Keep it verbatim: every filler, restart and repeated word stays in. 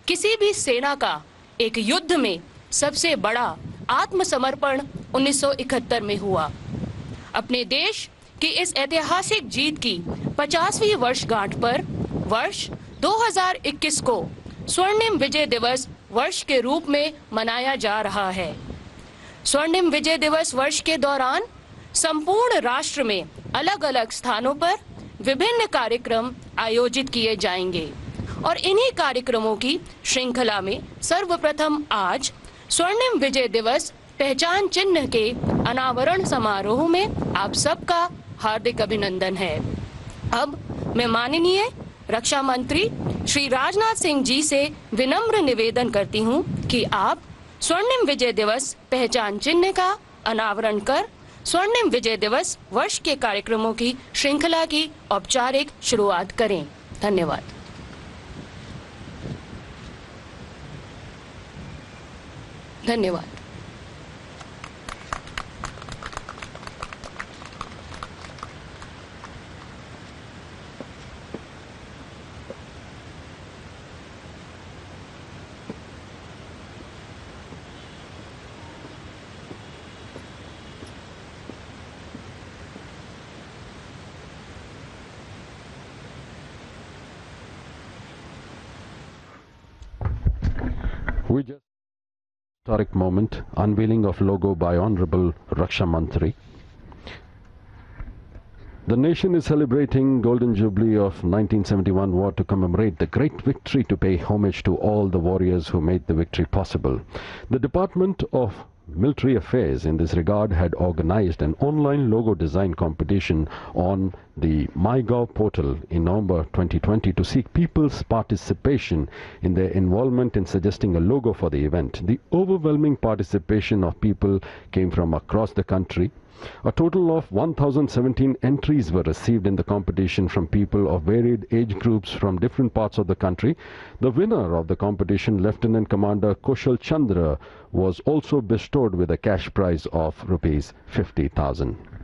किसी भी सेना का एक युद्ध में सबसे बड़ा आत्मसमर्पण उन्नीस सौ इकहत्तर में हुआ। अपने देश की इस ऐतिहासिक जीत की पचासवीं वर्षगांठ पर वर्ष दो हज़ार इक्कीस को स्वर्णिम विजय दिवस वर्ष के रूप में मनाया जा रहा है। स्वर्णिम विजय दिवस वर्ष के दौरान संपूर्ण राष्ट्र में अलग अलग स्थानों पर विभिन्न कार्यक्रम आयोजित किए जाएंगे और इन्हीं कार्यक्रमों की श्रृंखला में सर्वप्रथम आज स्वर्णिम विजय दिवस पहचान चिन्ह के अनावरण समारोह में आप सबका हार्दिक अभिनंदन है। अब मैं माननीय रक्षा मंत्री श्री राजनाथ सिंह जी से विनम्र निवेदन करती हूं कि आप स्वर्णिम विजय दिवस पहचान चिन्ह का अनावरण कर स्वर्णिम विजय दिवस वर्ष के कार्यक्रमों की श्रृंखला की औपचारिक शुरुआत करें। धन्यवाद। धन्यवाद। We just historic moment, unveiling of logo by Honorable Raksha Mantri. The nation is celebrating Golden Jubilee of nineteen seventy-one war to commemorate the great victory, to pay homage to all the warriors who made the victory possible. The Department of Military Affairs in this regard had organized an online logo design competition on the MyGov portal in November twenty twenty to seek people's participation in their involvement in suggesting a logo for the event. The overwhelming participation of people came from across the country. A total of one thousand seventeen entries were received in the competition from people of varied age groups from different parts of the country. The winner of the competition, Lieutenant Commander Kushal Chandra, was also bestowed with a cash prize of rupees fifty thousand.